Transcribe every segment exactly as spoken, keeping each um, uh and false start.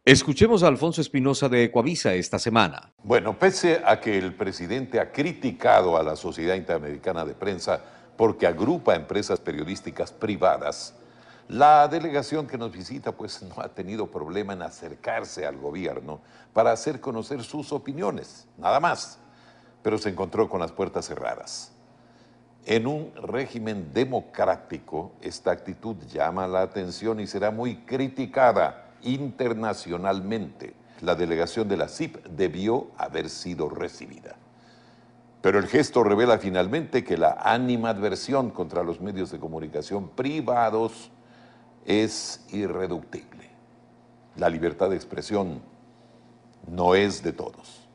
Escuchemos a Alfonso Espinosa de Ecuavisa esta semana. Bueno, pese a que el presidente ha criticado a la Sociedad Interamericana de Prensa porque agrupa empresas periodísticas privadas, la delegación que nos visita pues no ha tenido problema en acercarse al gobierno para hacer conocer sus opiniones, nada más, pero se encontró con las puertas cerradas. En un régimen democrático, esta actitud llama la atención y será muy criticada internacionalmente. La delegación de la C I P debió haber sido recibida. Pero el gesto revela finalmente que la animadversión contra los medios de comunicación privados es irreductible. La libertad de expresión no es de todos.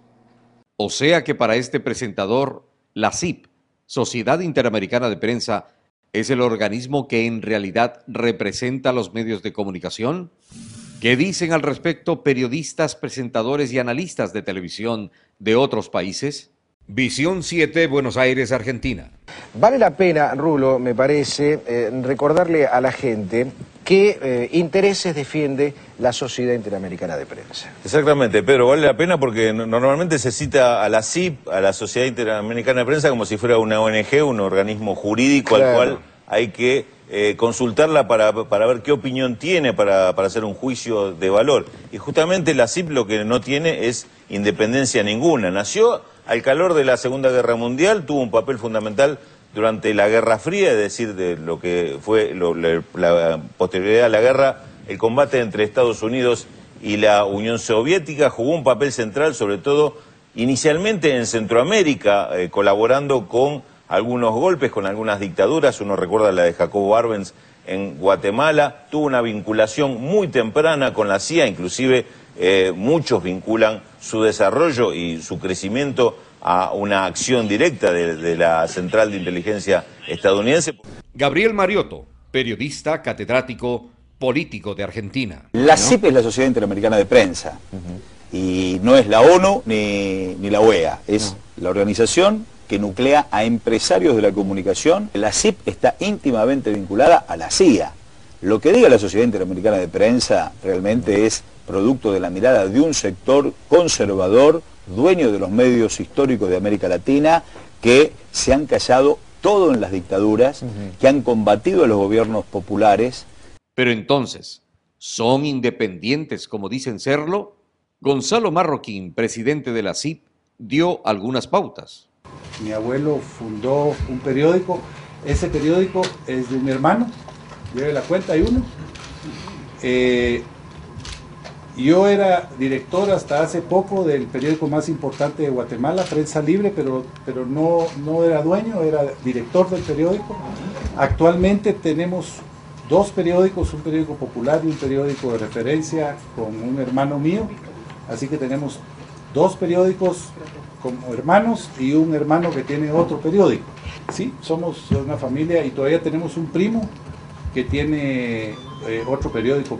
O sea que para este presentador, la C I P, Sociedad Interamericana de Prensa, ¿es el organismo que en realidad representa a los medios de comunicación? ¿Qué dicen al respecto periodistas, presentadores y analistas de televisión de otros países? Visión siete, Buenos Aires, Argentina. Vale la pena, Rulo, me parece, eh, recordarle a la gente qué eh, intereses defiende la Sociedad Interamericana de Prensa. Exactamente, Pedro, vale la pena porque normalmente se cita a la C I P, a la Sociedad Interamericana de Prensa, como si fuera una O N G, un organismo jurídico claro. al cual hay que eh, consultarla para, para ver qué opinión tiene, para, para hacer un juicio de valor. Y justamente la C I P lo que no tiene es independencia ninguna. Nació al calor de la Segunda Guerra Mundial, tuvo un papel fundamental durante la Guerra Fría, es decir, de lo que fue lo, la, la posterioridad a la guerra, el combate entre Estados Unidos y la Unión Soviética, jugó un papel central, sobre todo inicialmente en Centroamérica, eh, colaborando con algunos golpes, con algunas dictaduras. Uno recuerda la de Jacobo Arbenz en Guatemala, tuvo una vinculación muy temprana con la C I A, inclusive eh, muchos vinculan su desarrollo y su crecimiento a una acción directa de, de la Central de Inteligencia estadounidense. Gabriel Mariotto, periodista, catedrático, político de Argentina. La C I P es la Sociedad Interamericana de Prensa, uh-huh. y no es la ONU ni, ni la O E A, es no. la organización que nuclea a empresarios de la comunicación. La C I P está íntimamente vinculada a la C I A. Lo que diga la Sociedad Interamericana de Prensa realmente es producto de la mirada de un sector conservador, dueño de los medios históricos de América Latina, que se han callado todo en las dictaduras, uh-huh. que han combatido a los gobiernos populares. Pero entonces, ¿son independientes como dicen serlo? Gonzalo Marroquín, presidente de la C I P, dio algunas pautas. Mi abuelo fundó un periódico, ese periódico es de mi hermano, lleve la cuenta, hay uno. Eh, yo era director hasta hace poco del periódico más importante de Guatemala, Prensa Libre, pero, pero no, no era dueño, era director del periódico. Actualmente tenemos dos periódicos, un periódico popular y un periódico de referencia con un hermano mío, así que tenemos dos periódicos como hermanos y un hermano que tiene otro periódico. Sí, somos una familia y todavía tenemos un primo que tiene eh, otro periódico.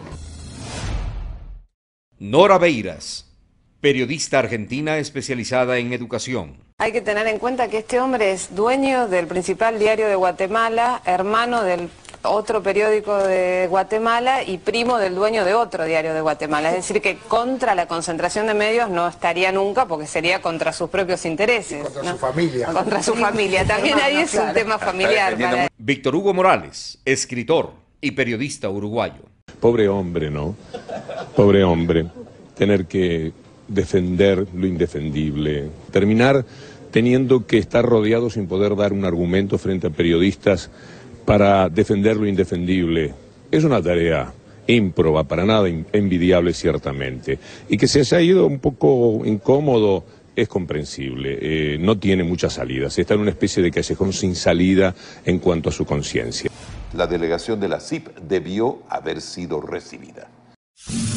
Nora Beiras, periodista argentina especializada en educación. Hay que tener en cuenta que este hombre es dueño del principal diario de Guatemala, hermano del otro periódico de Guatemala y primo del dueño de otro diario de Guatemala. Es decir, que contra la concentración de medios no estaría nunca, porque sería contra sus propios intereses. Y contra ¿no? su familia. Contra su familia. También ahí es un tema familiar. Para... Víctor Hugo Morales, escritor y periodista uruguayo. Pobre hombre, ¿no? Pobre hombre. Tener que defender lo indefendible. Terminar teniendo que estar rodeado sin poder dar un argumento frente a periodistas para defender lo indefendible. Es una tarea ímproba, para nada envidiable ciertamente. Y que se haya ido un poco incómodo es comprensible. Eh, no tiene muchas salidas. Está en una especie de callejón sin salida en cuanto a su conciencia. La delegación de la C I P debió haber sido recibida.